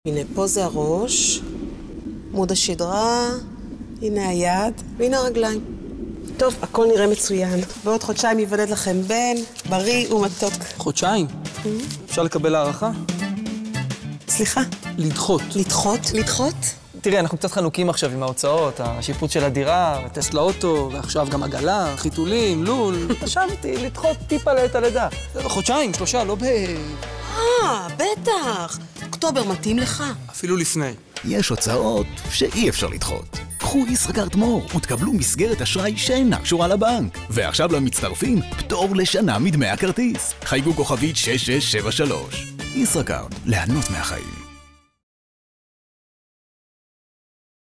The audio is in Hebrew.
הנה, פה זה הראש, עמוד השדרה, הנה היד, והנה הרגליים. טוב, הכל נראה מצוין. בעוד חודשיים ייוולד לכם בן, בריא ומתוק. חודשיים? אפשר לקבל הערכה? סליחה? לדחות. לדחות? לדחות? תראי, אנחנו קצת חנוקים עכשיו עם ההוצאות, השיפוץ של הדירה, טסט לאוטו, ועכשיו גם עגלה, חיתולים, לול. חשבתי לדחות טיפה לעת הלידה. חודשיים, 3, לא בטח. אוקטובר מתאים לך. אפילו לפני. יש הוצאות שאי אפשר לדחות. קחו ישראכרט מור ותקבלו מסגרת אשראי שאינה קשורה לבנק. ועכשיו למצטרפים, פטור לשנה מדמי הכרטיס. חייגו כוכבית 6673. ישראכרט, ליהנות מהחיים.